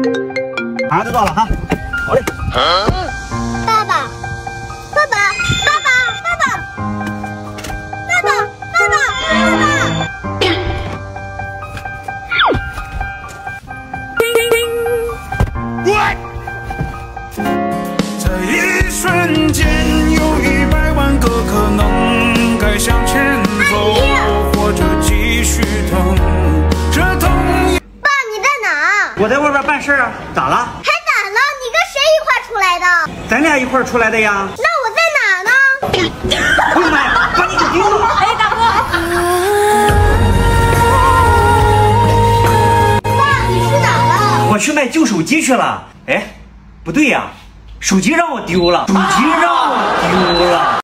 马上就到了哈。好嘞。 爸爸，爸爸，爸爸，爸爸，爸爸，爸爸，爸爸。 这一瞬间，有100万个可能，该向前走，或者继续等。这痛。 爸，你在哪？ 我在外边办事啊，咋了？ 还咋了？你跟谁一块出来的？ 咱俩一块出来的呀。 那我在哪呢？ 哎呀妈呀，把你给丢了！ 哎，大哥。爸，你去哪了？ 我去卖旧手机去了。哎，不对呀，手机让我丢了，手机让我丢了。